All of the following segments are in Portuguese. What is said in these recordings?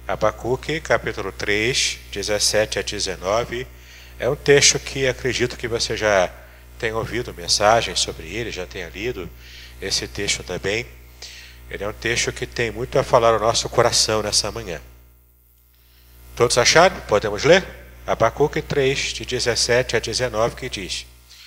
Abacuque, capítulo 3, 17 a 19, é um texto que acredito que você já tenha ouvido mensagens sobre ele, já tenha lido esse texto também. Ele é um texto que tem muito a falar ao nosso coração nessa manhã. Todos acharam? Podemos ler? Abacuque 3, de 17 a 19, que diz: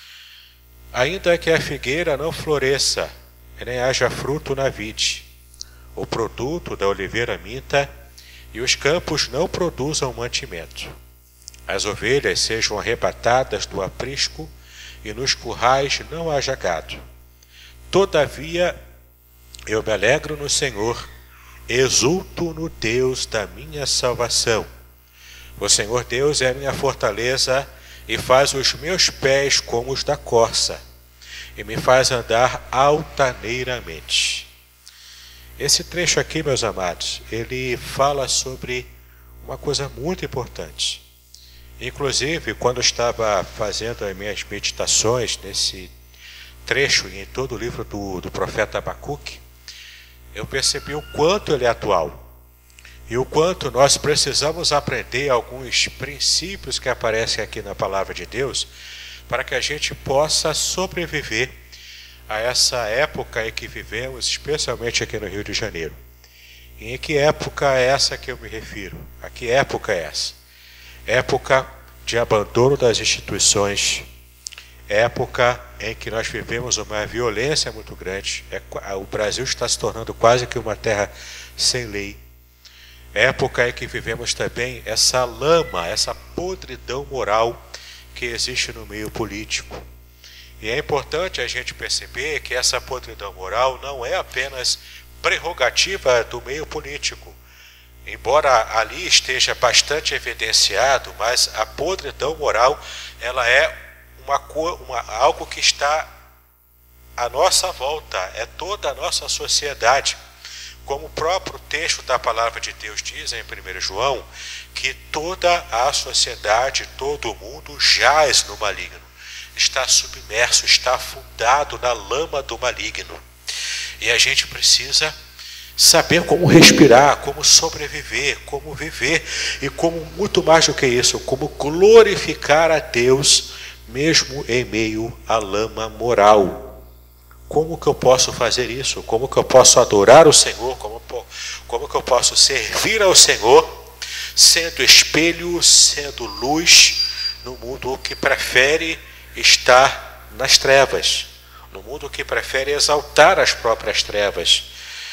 Ainda que a figueira não floresça, e nem haja fruto na vide, o produto da oliveira minta, e os campos não produzam mantimento, as ovelhas sejam arrebatadas do aprisco, e nos currais não haja gado. Todavia eu me alegro no Senhor, exulto no Deus da minha salvação. O Senhor Deus é a minha fortaleza, e faz os meus pés como os da corça, e me faz andar altaneiramente. Esse trecho aqui, meus amados, ele fala sobre uma coisa muito importante. Inclusive, quando estava fazendo as minhas meditações nesse trecho e em todo o livro do profeta Abacuque, eu percebi o quanto ele é atual e o quanto nós precisamos aprender alguns princípios que aparecem aqui na palavra de Deus para que a gente possa sobreviver a essa época em que vivemos, especialmente aqui no Rio de Janeiro. E em que época é essa que eu me refiro? A que época é essa? Época de abandono das instituições, época em que nós vivemos uma violência muito grande, o Brasil está se tornando quase que uma terra sem lei, época em que vivemos também essa lama, essa podridão moral que existe no meio político. E é importante a gente perceber que essa podridão moral não é apenas prerrogativa do meio político. Embora ali esteja bastante evidenciado, mas a podridão moral ela é algo que está à nossa volta, é toda a nossa sociedade. Como o próprio texto da palavra de Deus diz em 1 João, que toda a sociedade, todo o mundo jaz no maligno. Está submerso, está afundado na lama do maligno. E a gente precisa saber como respirar, como sobreviver, como viver e como, muito mais do que isso, como glorificar a Deus mesmo em meio à lama moral. Como que eu posso fazer isso? Como que eu posso adorar o Senhor? Como que eu posso servir ao Senhor sendo espelho, sendo luz no mundo que prefere estar nas trevas, no mundo que prefere exaltar as próprias trevas?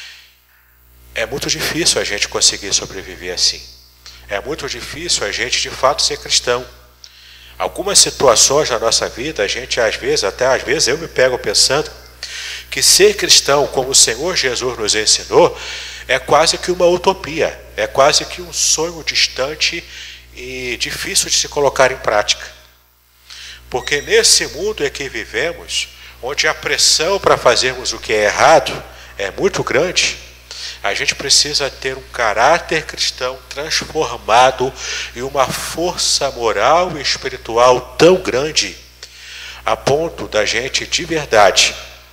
É muito difícil a gente conseguir sobreviver assim. É muito difícil a gente de fato ser cristão. Algumas situações na nossa vida, a gente às vezes eu me pego pensando que ser cristão, como o Senhor Jesus nos ensinou, é quase que uma utopia, é quase que um sonho distante e difícil de se colocar em prática. Porque nesse mundo em que vivemos, onde a pressão para fazermos o que é errado é muito grande, a gente precisa ter um caráter cristão transformado e uma força moral e espiritual tão grande, a ponto da gente de verdade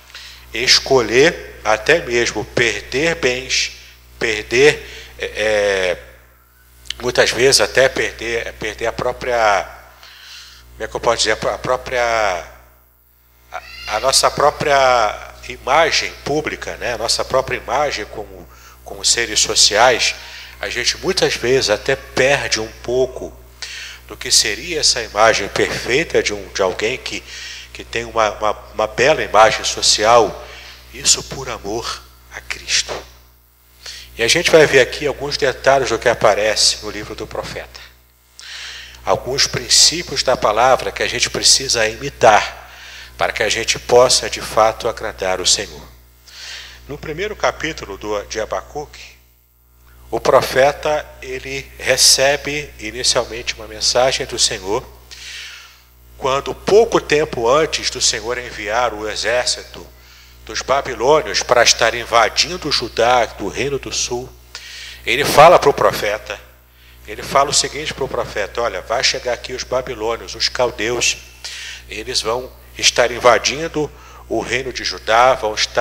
escolher até mesmo perder bens, muitas vezes até perder a própria, como é que eu posso dizer, a nossa própria imagem pública, né? A nossa própria imagem como seres sociais. A gente muitas vezes até perde um pouco do que seria essa imagem perfeita de alguém que tem uma bela imagem social, isso por amor a Cristo. E a gente vai ver aqui alguns detalhes do que aparece no livro do profeta. Alguns princípios da palavra que a gente precisa imitar para que a gente possa de fato agradar o Senhor. No primeiro capítulo de Abacuque, o profeta ele recebe inicialmente uma mensagem do Senhor, quando pouco tempo antes do Senhor enviar o exército dos babilônios para estar invadindo Judá, do reino do sul, ele fala para o profeta, ele fala o seguinte para o profeta: olha, vai chegar aqui os babilônios, os caldeus, eles vão estar invadindo o reino de Judá, vão estar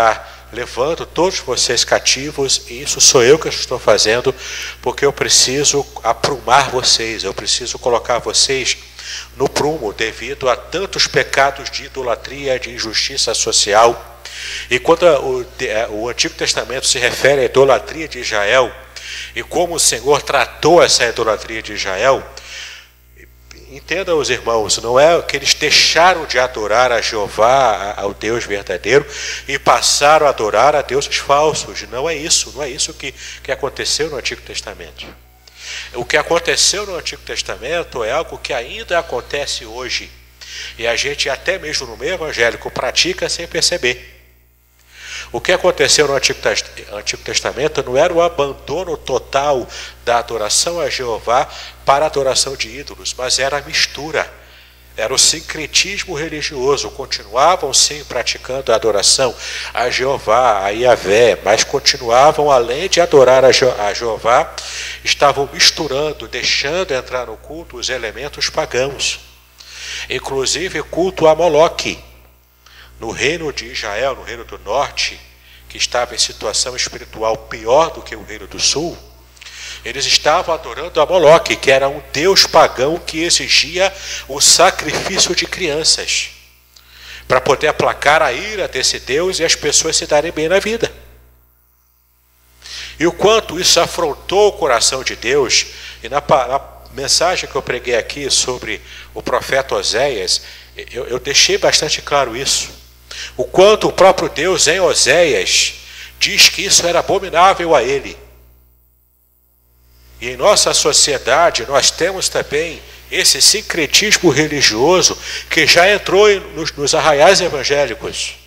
levando todos vocês cativos, e isso sou eu que estou fazendo, porque eu preciso aprumar vocês, eu preciso colocar vocês no prumo devido a tantos pecados de idolatria, de injustiça social. E quando o Antigo Testamento se refere à idolatria de Israel, e como o Senhor tratou essa idolatria de Israel, entendam os irmãos, não é que eles deixaram de adorar a Jeová, ao Deus verdadeiro, e passaram a adorar a deuses falsos. Não é isso que aconteceu no Antigo Testamento. O que aconteceu no Antigo Testamento é algo que ainda acontece hoje, e a gente até mesmo no meio evangélico pratica sem perceber. O que aconteceu no Antigo Testamento não era o abandono total da adoração a Jeová para a adoração de ídolos, mas era a mistura, era o sincretismo religioso. Continuavam sim praticando a adoração a Jeová, a Yahvé, mas continuavam, além de adorar a Jeová, estavam misturando, deixando entrar no culto os elementos pagãos, inclusive culto a Moloque. No reino de Israel, no reino do norte, que estava em situação espiritual pior do que o reino do sul, eles estavam adorando a Moloque, que era um deus pagão que exigia o sacrifício de crianças, para poder aplacar a ira desse deus e as pessoas se darem bem na vida. E o quanto isso afrontou o coração de Deus, e na mensagem que eu preguei aqui sobre o profeta Oséias, eu deixei bastante claro isso. O quanto o próprio Deus em Oséias diz que isso era abominável a ele. E em nossa sociedade nós temos também esse sincretismo religioso que já entrou nos arraiais evangélicos.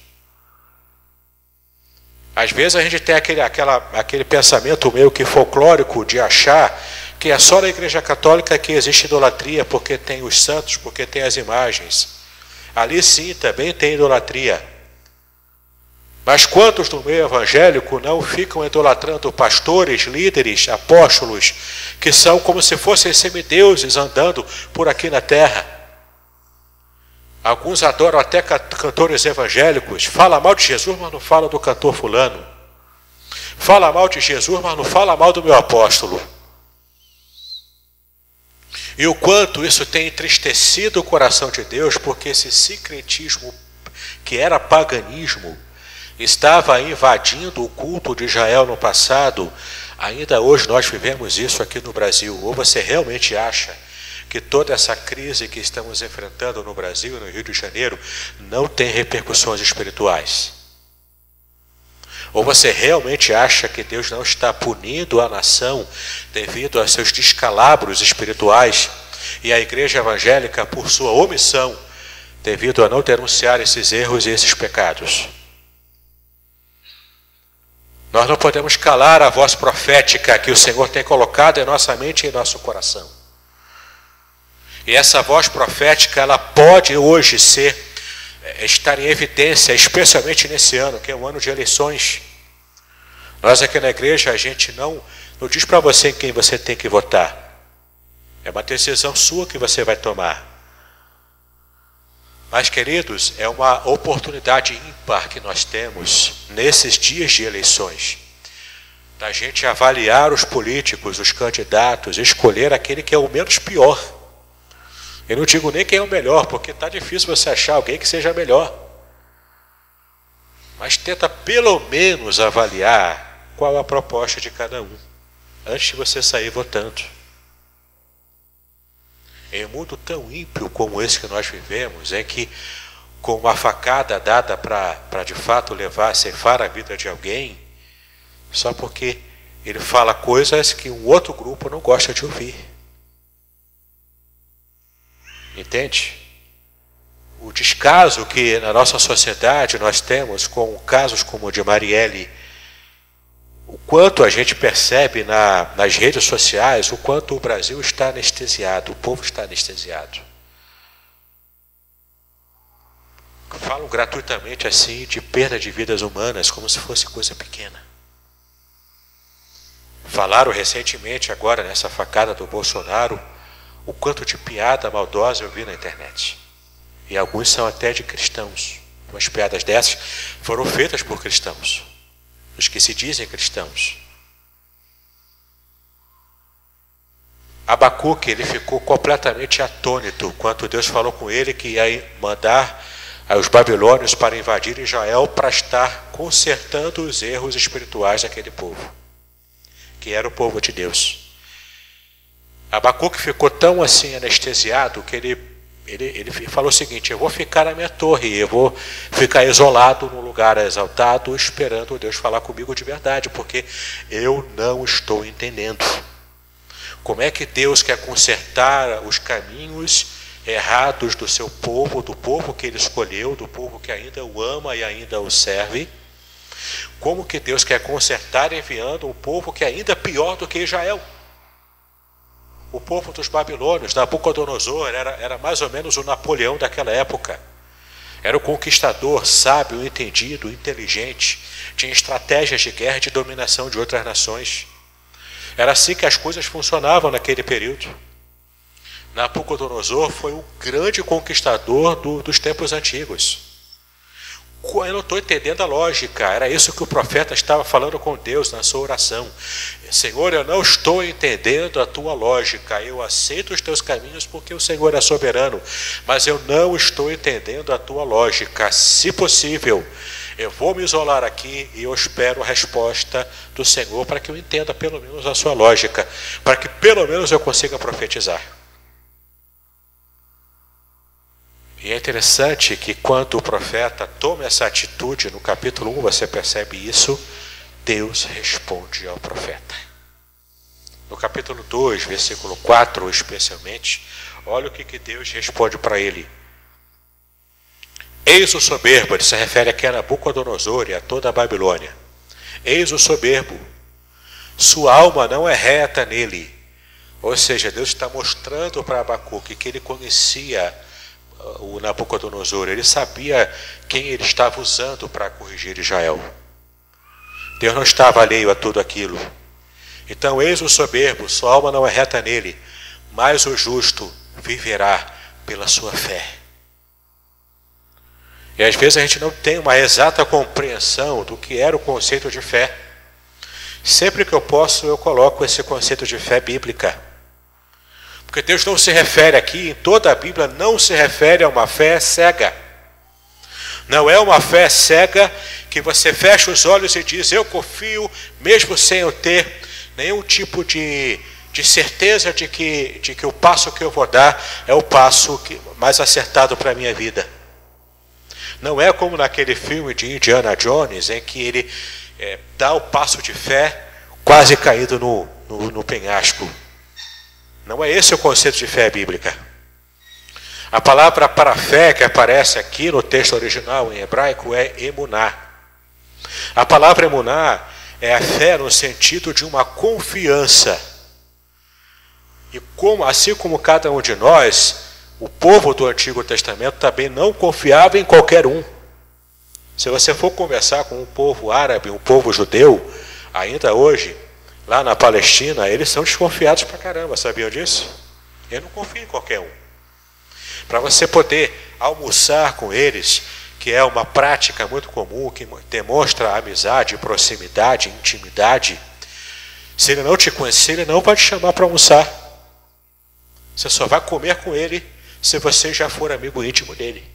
Às vezes a gente tem aquele pensamento meio que folclórico de achar que é só na Igreja Católica que existe idolatria, porque tem os santos, porque tem as imagens. Ali sim também tem idolatria. Mas quantos no meio evangélico não ficam idolatrando pastores, líderes, apóstolos, que são como se fossem semideuses andando por aqui na terra? Alguns adoram até cantores evangélicos. Fala mal de Jesus, mas não fala do cantor fulano. Fala mal de Jesus, mas não fala mal do meu apóstolo. E o quanto isso tem entristecido o coração de Deus, porque esse sincretismo, que era paganismo, estava invadindo o culto de Israel no passado. Ainda hoje nós vivemos isso aqui no Brasil. Ou você realmente acha que toda essa crise que estamos enfrentando no Brasil e no Rio de Janeiro não tem repercussões espirituais? Ou você realmente acha que Deus não está punindo a nação devido a seus descalabros espirituais, e a igreja evangélica por sua omissão, devido a não denunciar esses erros e esses pecados? Nós não podemos calar a voz profética que o Senhor tem colocado em nossa mente e em nosso coração. E essa voz profética, ela pode hoje estar em evidência, especialmente nesse ano, que é um ano de eleições. Nós aqui na igreja, a gente não diz para você em quem você tem que votar. É uma decisão sua que você vai tomar. Mas, queridos, é uma oportunidade ímpar que nós temos nesses dias de eleições, da gente avaliar os políticos, os candidatos, escolher aquele que é o menos pior. Eu não digo nem quem é o melhor, porque está difícil você achar alguém que seja melhor. Mas tenta pelo menos avaliar qual a proposta de cada um, antes de você sair votando. Em um mundo tão ímpio como esse que nós vivemos, em que com uma facada dada para de fato ceifar a vida de alguém, só porque ele fala coisas que um outro grupo não gosta de ouvir. Entende? O descaso que na nossa sociedade nós temos com casos como o de Marielle, o quanto a gente percebe nas redes sociais, o quanto o Brasil está anestesiado, o povo está anestesiado. Falam gratuitamente assim de perda de vidas humanas, como se fosse coisa pequena. Falaram recentemente, agora nessa facada do Bolsonaro, o quanto de piada maldosa eu vi na internet. E alguns são até de cristãos. Umas piadas dessas foram feitas por cristãos. os que se dizem cristãos. Abacuque, ele ficou completamente atônito quando Deus falou com ele que ia mandar os babilônios para invadir Israel para estar consertando os erros espirituais daquele povo, que era o povo de Deus. Abacuque ficou tão assim anestesiado que ele falou o seguinte: eu vou ficar na minha torre, eu vou ficar isolado num lugar exaltado, esperando Deus falar comigo de verdade, porque eu não estou entendendo. Como é que Deus quer consertar os caminhos errados do seu povo, do povo que ele escolheu, do povo que ainda o ama e ainda o serve? Como que Deus quer consertar enviando um povo que é ainda pior do que Israel? O povo dos babilônios, Nabucodonosor, era mais ou menos o Napoleão daquela época. Era o conquistador, sábio, entendido, inteligente, tinha estratégias de guerra e de dominação de outras nações. Era assim que as coisas funcionavam naquele período. Nabucodonosor foi o grande conquistador dos tempos antigos. Eu não estou entendendo a lógica. Era isso que o profeta estava falando com Deus na sua oração. Senhor, eu não estou entendendo a tua lógica. Eu aceito os teus caminhos porque o Senhor é soberano, mas eu não estou entendendo a tua lógica. Se possível, eu vou me isolar aqui e eu espero a resposta do Senhor para que eu entenda pelo menos a sua lógica, para que pelo menos eu consiga profetizar. E é interessante que quando o profeta toma essa atitude, no capítulo 1 você percebe isso, Deus responde ao profeta. No capítulo 2, versículo 4 especialmente, olha o que Deus responde para ele. Eis o soberbo, ele se refere aqui a Nabucodonosor e a toda a Babilônia. Eis o soberbo, sua alma não é reta nele. Ou seja, Deus está mostrando para Abacuque que ele conhecia o Nabucodonosor, ele sabia quem ele estava usando para corrigir Israel. Deus não estava alheio a tudo aquilo. Então, eis o soberbo, sua alma não é reta nele, mas o justo viverá pela sua fé. E às vezes a gente não tem uma exata compreensão do que era o conceito de fé. Sempre que eu posso, eu coloco esse conceito de fé bíblica. Porque Deus não se refere aqui, em toda a Bíblia, não se refere a uma fé cega. Não é uma fé cega que você fecha os olhos e diz, eu confio, mesmo sem eu ter nenhum tipo de certeza de que o passo que eu vou dar é o passo mais acertado para a minha vida. Não é como naquele filme de Indiana Jones, em que ele dá o passo de fé quase caído no penhasco. Não é esse o conceito de fé bíblica. A palavra para fé que aparece aqui no texto original em hebraico é emuná. A palavra emuná é a fé no sentido de uma confiança. E assim como cada um de nós, o povo do Antigo Testamento também não confiava em qualquer um. Se você for conversar com um povo árabe, um povo judeu, ainda hoje, lá na Palestina, eles são desconfiados pra caramba, sabiam disso? Eu não confio em qualquer um. Para você poder almoçar com eles, que é uma prática muito comum, que demonstra amizade, proximidade, intimidade, se ele não te conhecer, ele não vai te chamar para almoçar. Você só vai comer com ele se você já for amigo íntimo dele.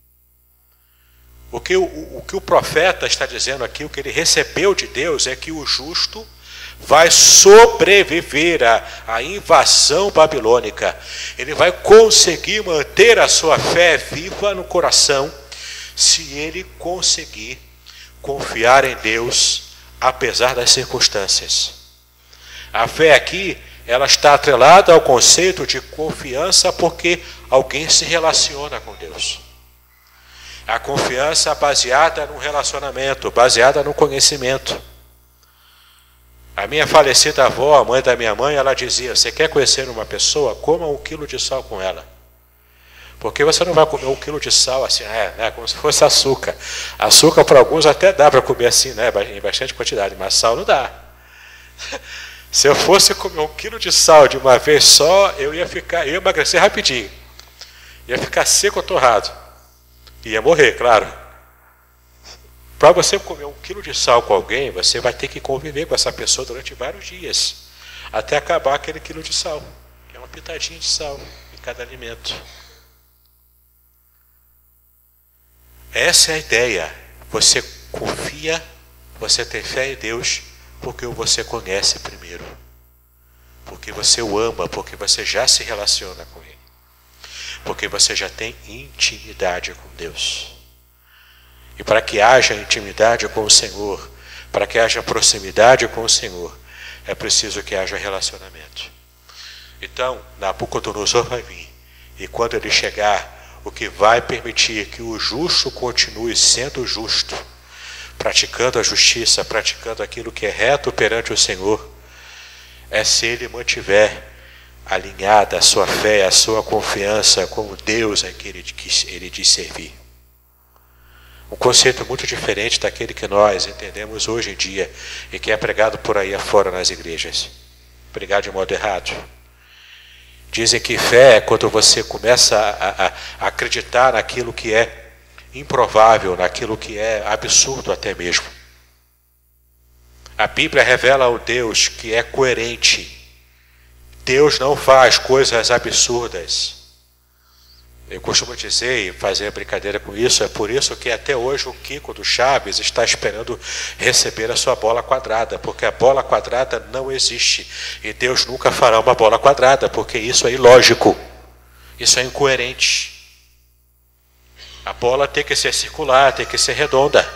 O que o profeta está dizendo aqui, o que ele recebeu de Deus, é que o justo vai sobreviver à invasão babilônica. Ele vai conseguir manter a sua fé viva no coração se ele conseguir confiar em Deus apesar das circunstâncias. A fé aqui, ela está atrelada ao conceito de confiança porque alguém se relaciona com Deus. A confiança baseada no relacionamento, baseada no conhecimento. A minha falecida avó, a mãe da minha mãe, ela dizia, você quer conhecer uma pessoa? Coma 1 quilo de sal com ela. Porque você não vai comer 1 quilo de sal assim, como se fosse açúcar. Açúcar para alguns até dá para comer assim, né, em bastante quantidade, mas sal não dá. Se eu fosse comer 1 quilo de sal de uma vez só, eu ia emagrecer rapidinho. Ia ficar seco ou torrado. Ia morrer, claro. Para você comer 1 quilo de sal com alguém, você vai ter que conviver com essa pessoa durante vários dias, até acabar aquele quilo de sal, que é uma pitadinha de sal em cada alimento. Essa é a ideia. Você confia, você tem fé em Deus, porque você conhece primeiro. Porque você o ama, porque você já se relaciona com Ele. Porque você já tem intimidade com Deus. E para que haja intimidade com o Senhor, para que haja proximidade com o Senhor, é preciso que haja relacionamento. Então, Nabucodonosor vai vir. E quando ele chegar, o que vai permitir que o justo continue sendo justo, praticando a justiça, praticando aquilo que é reto perante o Senhor, é se ele mantiver alinhada a sua fé, a sua confiança como Deus é que ele diz servir. Um conceito muito diferente daquele que nós entendemos hoje em dia e que é pregado por aí afora nas igrejas. Pregado de modo errado. Dizem que fé é quando você começa a acreditar naquilo que é improvável, naquilo que é absurdo até mesmo. A Bíblia revela o Deus que é coerente. Deus não faz coisas absurdas. Eu costumo dizer e fazer brincadeira com isso, é por isso que até hoje o Kiko do Chaves está esperando receber a sua bola quadrada, porque a bola quadrada não existe. E Deus nunca fará uma bola quadrada, porque isso é ilógico. Isso é incoerente. A bola tem que ser circular, tem que ser redonda.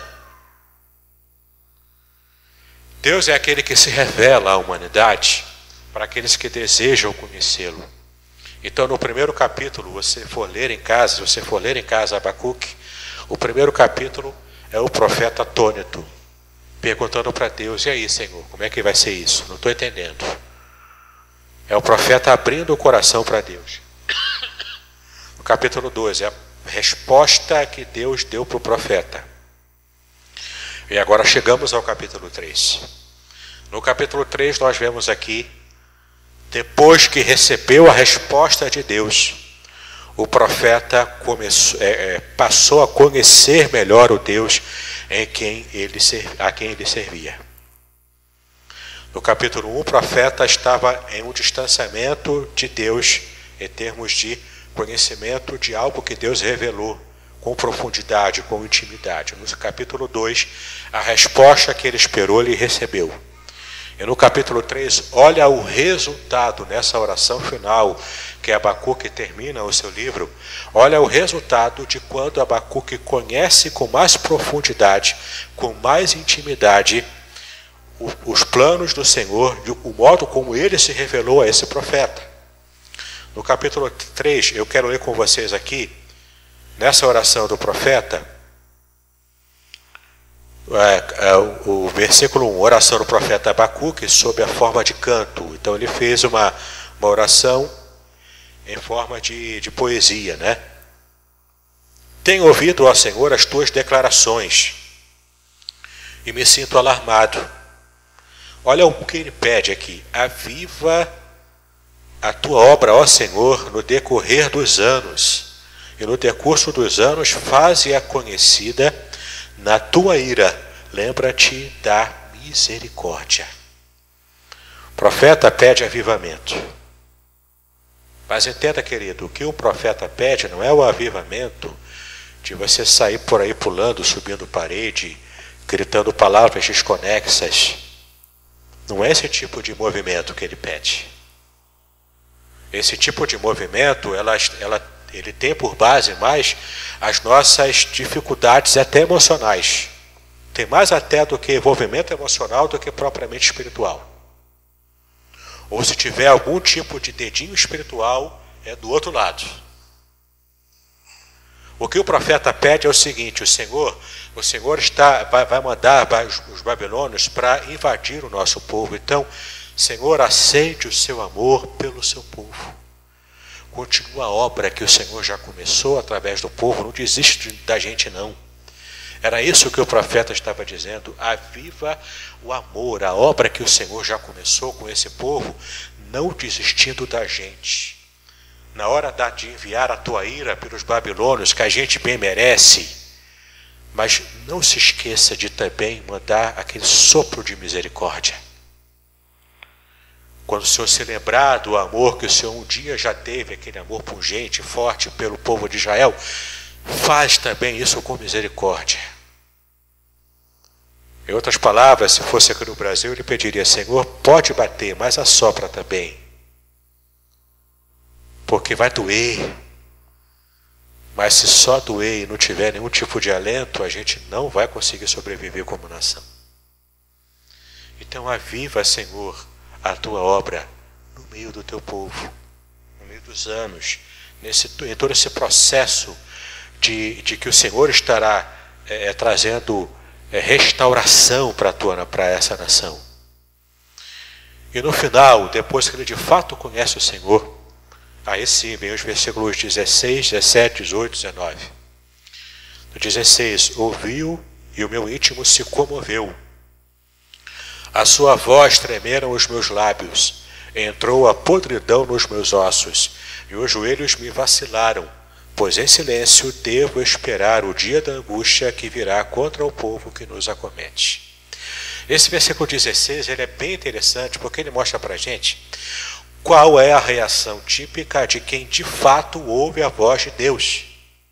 Deus é aquele que se revela à humanidade para aqueles que desejam conhecê-lo. Então, no primeiro capítulo, se você for ler em casa Abacuque, o primeiro capítulo é o profeta atônito, perguntando para Deus: e aí, Senhor, como é que vai ser isso? Não estou entendendo. É o profeta abrindo o coração para Deus. No capítulo 12, é a resposta que Deus deu para o profeta. E agora chegamos ao capítulo 3. No capítulo 3 nós vemos aqui, depois que recebeu a resposta de Deus, o profeta passou a conhecer melhor o Deus a quem ele servia. No capítulo 1, o profeta estava em um distanciamento de Deus, em termos de conhecimento de algo que Deus revelou com profundidade, com intimidade. No capítulo 2, a resposta que ele esperou, ele recebeu. E no capítulo 3, olha o resultado nessa oração final que Abacuque termina o seu livro. Olha o resultado de quando Abacuque conhece com mais profundidade, com mais intimidade, os planos do Senhor, o modo como ele se revelou a esse profeta. No capítulo 3, eu quero ler com vocês aqui, nessa oração do profeta, o versículo 1, oração do profeta Abacuque sob a forma de canto. Então ele fez uma oração em forma de poesia, né? Tenho ouvido, ó Senhor, as tuas declarações e me sinto alarmado. Olha o que ele pede aqui: aviva a tua obra, ó Senhor, no decorrer dos anos, e no decurso dos anos faze-a conhecida. Na tua ira, lembra-te da misericórdia. O profeta pede avivamento. Mas entenda, querido, o que o profeta pede não é o avivamento de você sair por aí pulando, subindo parede, gritando palavras desconexas. Não é esse tipo de movimento que ele pede. Esse tipo de movimento, ele tem por base mais as nossas dificuldades até emocionais. Tem mais até do que envolvimento emocional do que propriamente espiritual. Ou se tiver algum tipo de dedinho espiritual, é do outro lado. O que o profeta pede é o seguinte: o Senhor vai mandar os babilônios para invadir o nosso povo. Então, Senhor, acende o seu amor pelo seu povo. Continua a obra que o Senhor já começou através do povo, não desiste da gente não. Era isso que o profeta estava dizendo: aviva o amor, a obra que o Senhor já começou com esse povo, não desistindo da gente. Na hora de enviar a tua ira pelos babilônios, que a gente bem merece, Mas não se esqueça de também mandar aquele sopro de misericórdia. Quando o Senhor se lembrar do amor que o Senhor um dia já teve, aquele amor pungente, forte pelo povo de Israel, faz também isso com misericórdia. Em outras palavras, se fosse aqui no Brasil, ele pediria: Senhor, pode bater, mas assopra também. Porque vai doer. Mas se só doer e não tiver nenhum tipo de alento, a gente não vai conseguir sobreviver como nação. Então aviva, Senhor, a tua obra no meio do teu povo, no meio dos anos, em todo esse processo de que o Senhor estará trazendo restauração para essa nação. E no final, depois que ele de fato conhece o Senhor, aí sim vem os versículos 16, 17, 18, 19. No 16, ouviu e o meu íntimo se comoveu. A sua voz tremeram os meus lábios, entrou a podridão nos meus ossos, e os joelhos me vacilaram, pois em silêncio devo esperar o dia da angústia que virá contra o povo que nos acomete. Esse versículo 16 ele é bem interessante porque ele mostra para a gente qual é a reação típica de quem de fato ouve a voz de Deus.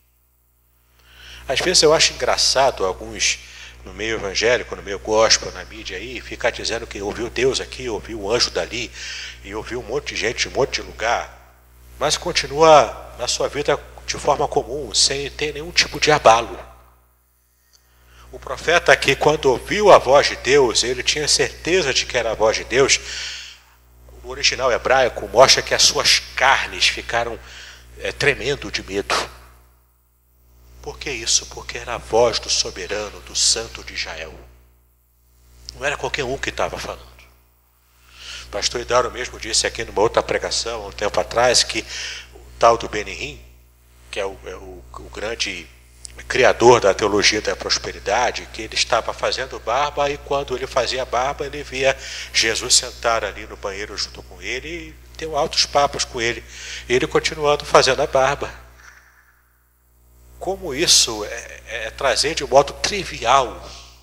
Às vezes eu acho engraçado alguns no meio evangélico, no meio gospel, na mídia aí, ficar dizendo que ouviu Deus aqui, ouviu o anjo dali, e ouviu um monte de gente, um monte de lugar, mas continua na sua vida de forma comum, sem ter nenhum tipo de abalo. O profeta aqui, quando ouviu a voz de Deus, ele tinha certeza de que era a voz de Deus. O original hebraico mostra que as suas carnes ficaram tremendo de medo. Por que isso? Porque era a voz do soberano, do santo de Israel. Não era qualquer um que estava falando. O pastor Idauro mesmo disse aqui numa outra pregação, há um tempo atrás, que o tal do Benihim, que é o grande criador da teologia da prosperidade, que ele estava fazendo barba e quando ele fazia barba, ele via Jesus sentar ali no banheiro junto com ele e deu altos papos com ele. E ele continuando fazendo a barba. Como isso é trazer de modo trivial.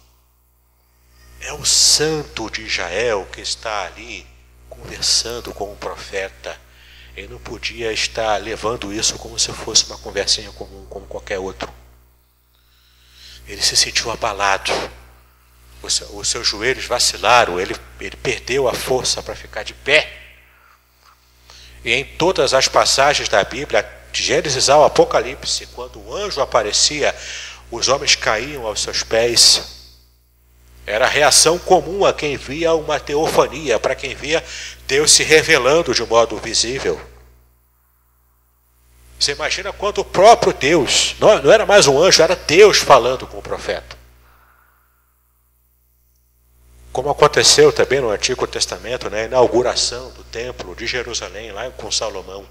É o santo de Israel que está ali conversando com o profeta. Ele não podia estar levando isso como se fosse uma conversinha comum, como qualquer outro. Ele se sentiu abalado. Os seus joelhos vacilaram, ele perdeu a força para ficar de pé. E em todas as passagens da Bíblia, de Gênesis ao Apocalipse, quando o anjo aparecia, os homens caíam aos seus pés. Era a reação comum a quem via uma teofania, para quem via Deus se revelando de modo visível. Você imagina quando o próprio Deus, não era mais um anjo, era Deus falando com o profeta. Como aconteceu também no Antigo Testamento, na inauguração do Templo de Jerusalém, lá com Salomão.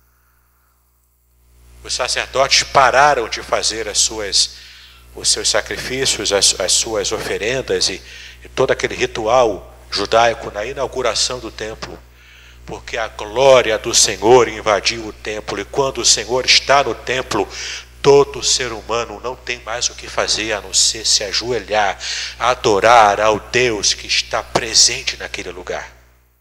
Os sacerdotes pararam de fazer os seus sacrifícios, as suas oferendas e todo aquele ritual judaico na inauguração do templo, porque a glória do Senhor invadiu o templo, e quando o Senhor está no templo, todo ser humano não tem mais o que fazer a não ser se ajoelhar, adorar ao Deus que está presente naquele lugar.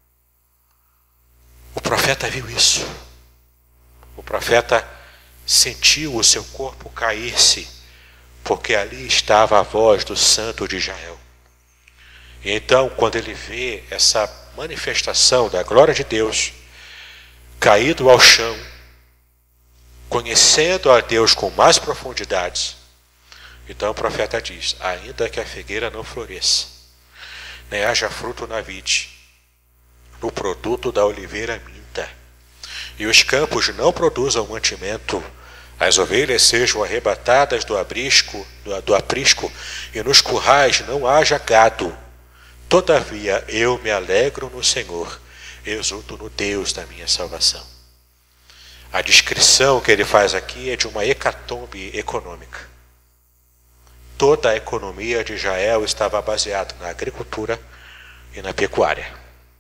O profeta viu isso. O profeta sentiu o seu corpo cair-se, porque ali estava a voz do santo de Israel. E então, quando ele vê essa manifestação da glória de Deus, caído ao chão, conhecendo a Deus com mais profundidades, então o profeta diz: ainda que a figueira não floresça, nem haja fruto na vide, no produto da oliveira minta, e os campos não produzam mantimento, as ovelhas sejam arrebatadas do aprisco, e nos currais não haja gado. Todavia eu me alegro no Senhor, exulto no Deus da minha salvação. A descrição que ele faz aqui é de uma hecatombe econômica. Toda a economia de Israel estava baseada na agricultura e na pecuária.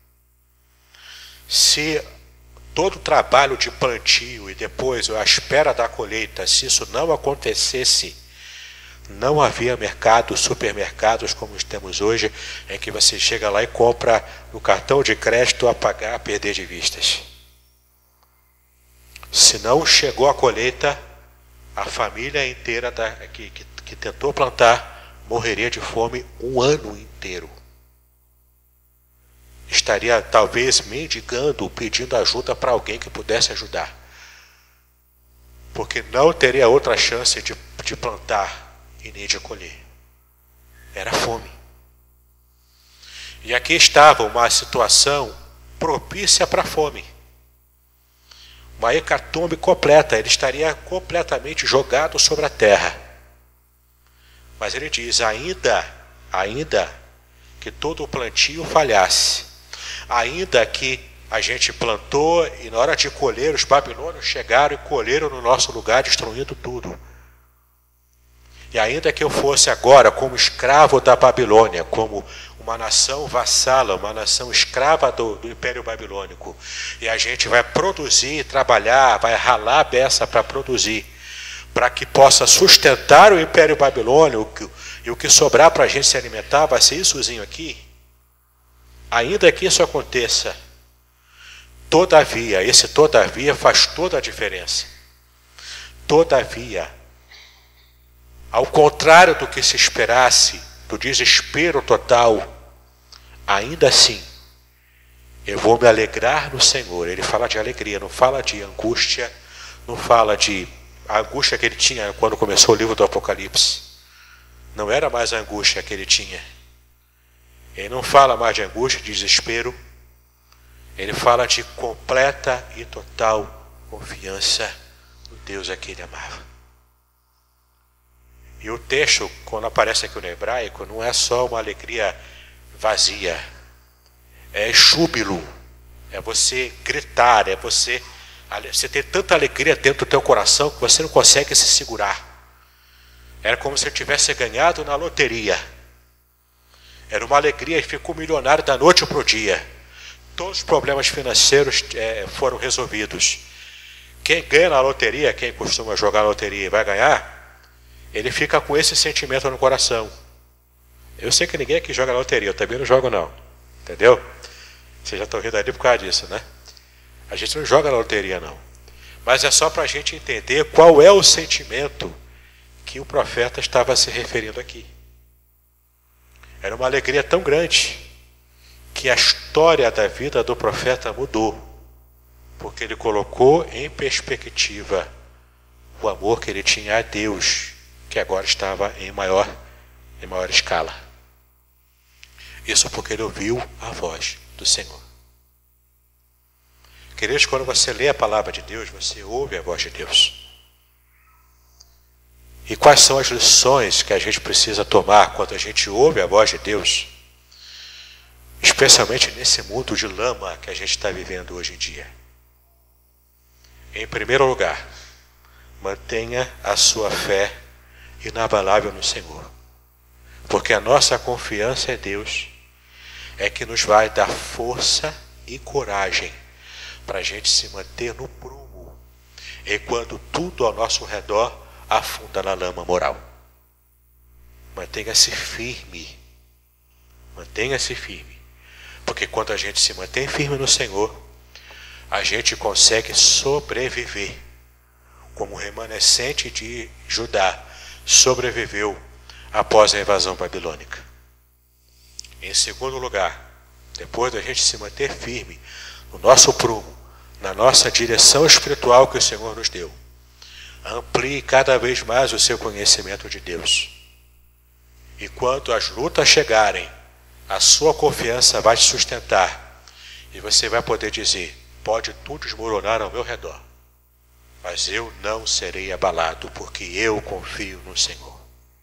Se todo o trabalho de plantio e depois a espera da colheita, se isso não acontecesse, Não havia mercado, supermercados como temos hoje, em que você chega lá e compra no cartão de crédito a pagar, a perder de vistas. Se não chegou a colheita, a família inteira que tentou plantar morreria de fome um ano inteiro. Estaria talvez mendigando, pedindo ajuda para alguém que pudesse ajudar. Porque não teria outra chance de plantar e nem de colher. Era fome. E aqui estava uma situação propícia para a fome. Uma hecatombe completa, ele estaria completamente jogado sobre a terra. Mas ele diz, ainda que todo o plantio falhasse, ainda que a gente plantou e na hora de colher os babilônios chegaram e colheram no nosso lugar, destruindo tudo. E ainda que eu fosse agora como escravo da Babilônia, como uma nação vassala, uma nação escrava do Império Babilônico, e a gente vai produzir, trabalhar, vai ralar a beça para produzir, para que possa sustentar o Império Babilônico, e o que sobrar para a gente se alimentar vai ser issozinho aqui. Ainda que isso aconteça, todavia, esse todavia faz toda a diferença. Todavia, ao contrário do que se esperasse, do desespero total, ainda assim, eu vou me alegrar no Senhor. Ele fala de alegria, não fala de angústia, não fala de a angústia que ele tinha quando começou o livro do Apocalipse. Não era mais a angústia que ele tinha. Ele não fala mais de angústia, de desespero. Ele fala de completa e total confiança no Deus a que ele amava. E o texto, quando aparece aqui no hebraico, não é só uma alegria vazia. É júbilo. É você gritar, é você ter tanta alegria dentro do teu coração que você não consegue se segurar. Era como se ele tivesse ganhado na loteria. Era uma alegria e ficou milionário da noite para o dia. Todos os problemas financeiros foram resolvidos. Quem ganha na loteria, quem costuma jogar na loteria e vai ganhar, ele fica com esse sentimento no coração. Eu sei que ninguém aqui joga na loteria, eu também não jogo não. Entendeu? Vocês já estão rindo ali por causa disso, né? A gente não joga na loteria não. Mas é só para a gente entender qual é o sentimento que o profeta estava se referindo aqui. Era uma alegria tão grande que a história da vida do profeta mudou, porque ele colocou em perspectiva o amor que ele tinha a Deus, que agora estava em maior escala. Isso porque ele ouviu a voz do Senhor. Queridos, quando você lê a palavra de Deus, você ouve a voz de Deus. E quais são as lições que a gente precisa tomar quando a gente ouve a voz de Deus? Especialmente nesse mundo de lama que a gente está vivendo hoje em dia. Em primeiro lugar, mantenha a sua fé inabalável no Senhor. Porque a nossa confiança em Deus é que nos vai dar força e coragem para a gente se manter no prumo, enquanto tudo ao nosso redor afunda na lama moral. Mantenha-se firme. Mantenha-se firme. Porque quando a gente se mantém firme no Senhor, a gente consegue sobreviver. Como o remanescente de Judá sobreviveu após a invasão babilônica. Em segundo lugar, depois da gente se manter firme no nosso prumo, na nossa direção espiritual que o Senhor nos deu, amplie cada vez mais o seu conhecimento de Deus. E quando as lutas chegarem, a sua confiança vai te sustentar. E você vai poder dizer, pode tudo desmoronar ao meu redor, mas eu não serei abalado, porque eu confio no Senhor.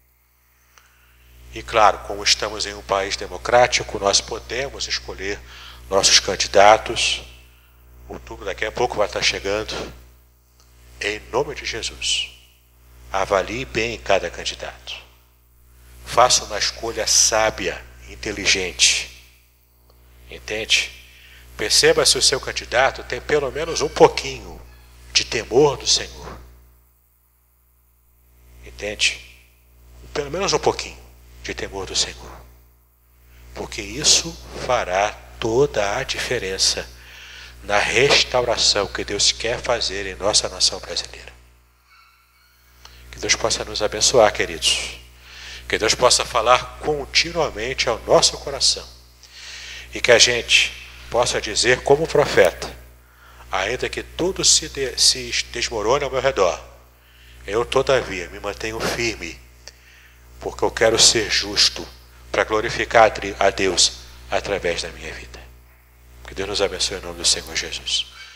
E claro, como estamos em um país democrático, nós podemos escolher nossos candidatos. Outubro daqui a pouco vai estar chegando. Em nome de Jesus, avalie bem cada candidato. Faça uma escolha sábia, inteligente. Entende? Perceba se o seu candidato tem pelo menos um pouquinho de temor do Senhor. Entende? Um pelo menos um pouquinho, de temor do Senhor. Porque isso fará toda a diferença na restauração que Deus quer fazer em nossa nação brasileira. Que Deus possa nos abençoar, queridos. Que Deus possa falar continuamente ao nosso coração. E que a gente possa dizer como profeta, ainda que tudo se desmorone ao meu redor, eu todavia me mantenho firme, porque eu quero ser justo para glorificar a Deus através da minha vida. Que Deus nos abençoe em nome do Senhor Jesus.